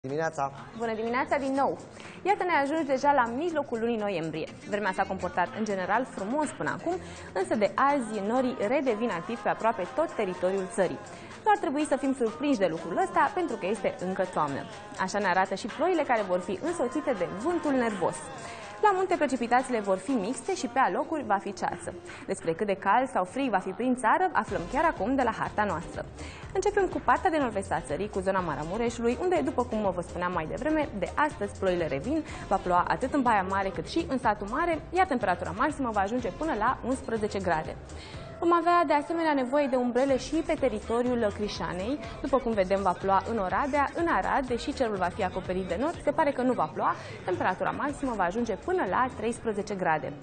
Dimineața! Bună dimineața din nou! Iată, ne ajungi deja la mijlocul lunii noiembrie. Vremea s-a comportat în general frumos până acum, însă de azi norii redevin activi pe aproape tot teritoriul țării. Nu ar trebui să fim surprinși de lucrul ăsta, pentru că este încă toamnă. Așa ne arată și ploile care vor fi însoțite de vântul nervos. La munte precipitațiile vor fi mixte și pe alocuri va fi ceață. Despre cât de cald sau frig va fi prin țară, aflăm chiar acum de la harta noastră. Începem cu partea de nord-vest a țării, cu zona Maramureșului, unde, după cum vă spuneam mai devreme, de astăzi ploile revin, va ploua atât în Baia Mare cât și în satul Mare, iar temperatura maximă va ajunge până la 11 grade. Vom avea de asemenea nevoie de umbrele și pe teritoriul Crișanei. După cum vedem, va ploua în Oradea, în Arad, deși cerul va fi acoperit de nord, se pare că nu va ploua, temperatura maximă va ajunge până la 13 grade.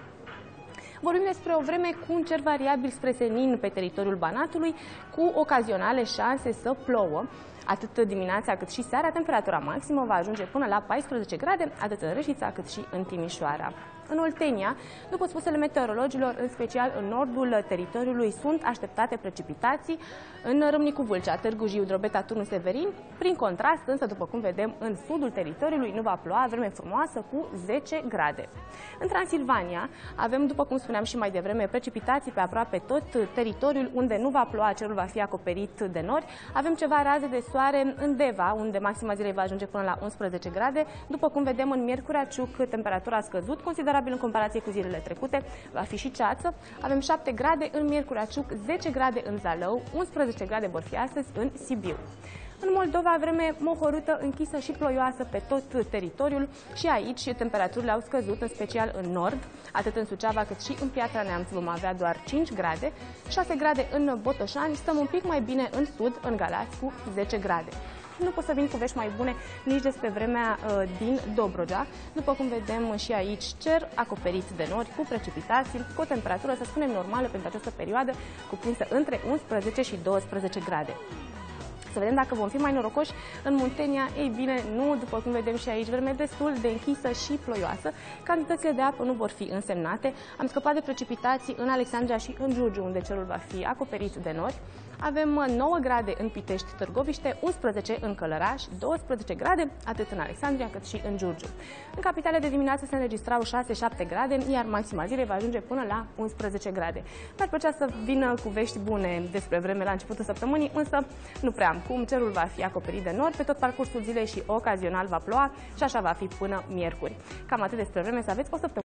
Vorbim despre o vreme cu un cer variabil spre senin pe teritoriul Banatului, cu ocazionale șanse să plouă. Atât dimineața cât și seara, temperatura maximă va ajunge până la 14 grade, atât în Reșița cât și în Timișoara. În Oltenia, după spusele meteorologilor, în special în nordul teritoriului, sunt așteptate precipitații în Râmnicu Vâlcea, Târgu Jiu, Drobeta, Turnu Severin. Prin contrast, însă, după cum vedem, în sudul teritoriului nu va ploua, vreme frumoasă cu 10 grade. În Transilvania avem, după cum spuneam și mai devreme, precipitații pe aproape tot teritoriul, unde nu va ploua, cerul va fi acoperit de nori. Avem ceva raze de soare în Deva, unde maxima zilei va ajunge până la 11 grade. După cum vedem, în Miercurea Ciuc, temperatura a scăzut considerabil în comparație cu zilele trecute, va fi și ceață. Avem 7 grade în Miercurea Ciuc, 10 grade în Zalău, 11 grade vor fi astăzi în Sibiu. În Moldova, vreme mohorâtă, închisă și ploioasă pe tot teritoriul și aici temperaturile au scăzut, în special în nord, atât în Suceava cât și în Piatra Neamț vom avea doar 5 grade, 6 grade în Botoșani, stăm un pic mai bine în sud, în Galați, cu 10 grade. Nu pot să vin cu vești mai bune nici despre vremea din Dobrogea. După cum vedem și aici, cer acoperit de nori, cu precipitații, cu o temperatură, să spunem, normală pentru această perioadă, cuprinsă între 11 și 12 grade. Să vedem dacă vom fi mai norocoși în Muntenia. Ei bine, nu, după cum vedem și aici, vreme destul de închisă și ploioasă. Cantitățile de apă nu vor fi însemnate. Am scăpat de precipitații în Alexandria și în Giurgiu, unde cerul va fi acoperit de nori. Avem 9 grade în Pitești, Târgoviște, 11 în Călăraș, 12 grade, atât în Alexandria cât și în Giurgiu. În capitale de dimineață se înregistrau 6-7 grade, iar maxima zilei va ajunge până la 11 grade. Mi-ar plăcea să vină cu vești bune despre vreme la începutul săptămânii, însă nu prea am cum. Cerul va fi acoperit de nori pe tot parcursul zilei și ocazional va ploua și așa va fi până miercuri. Cam atât despre vreme, să aveți o săptămână.